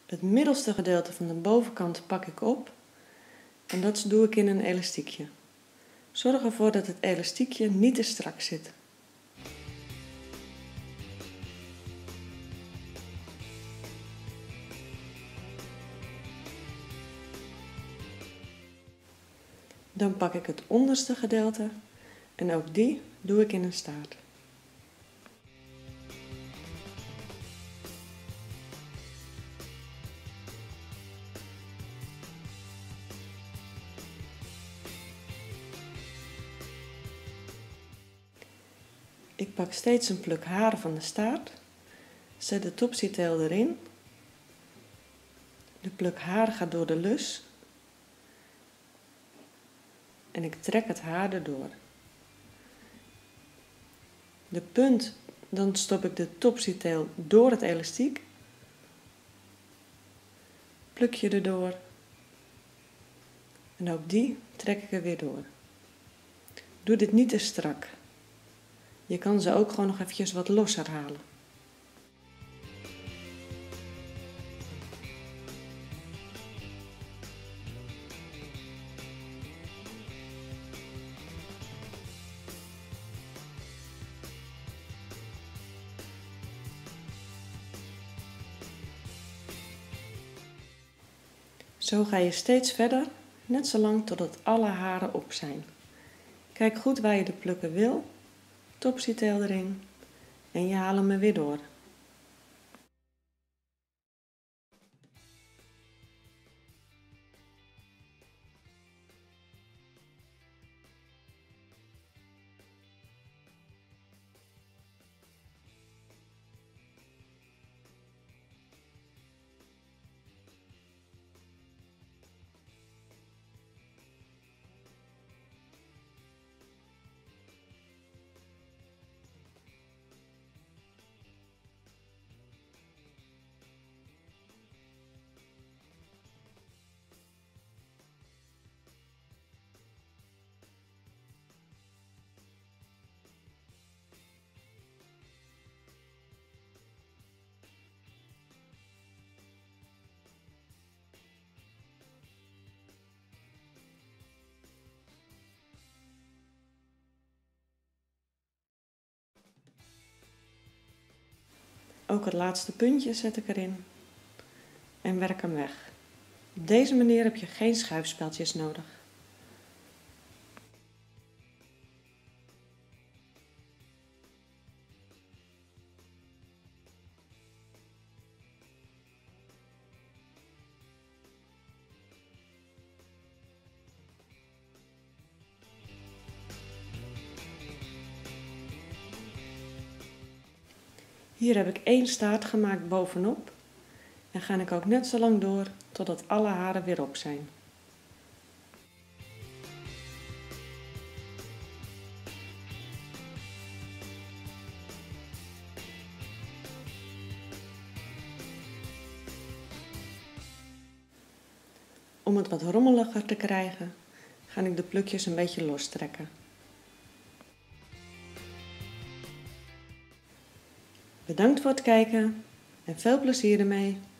Het middelste gedeelte van de bovenkant pak ik op en dat doe ik in een elastiekje. Zorg ervoor dat het elastiekje niet te strak zit. Dan pak ik het onderste gedeelte en ook die doe ik in een staart. Ik pak steeds een pluk haren van de staart, zet de topsytail erin. De pluk haar gaat door de lus en ik trek het haar erdoor. De punt, dan stop ik de topsytail door het elastiek, pluk je erdoor en ook die trek ik er weer door. Doe dit niet te strak. Je kan ze ook gewoon nog eventjes wat losser halen. Zo ga je steeds verder, net zolang totdat alle haren op zijn. Kijk goed waar je de plukken wil, topsytail erin en je haalt hem er weer door. Ook het laatste puntje zet ik erin en werk hem weg. Op deze manier heb je geen schuifspeltjes nodig. Hier heb ik 1 staart gemaakt bovenop en ga ik ook net zo lang door totdat alle haren weer op zijn. Om het wat rommeliger te krijgen, ga ik de plukjes een beetje lostrekken. Bedankt voor het kijken en veel plezier ermee!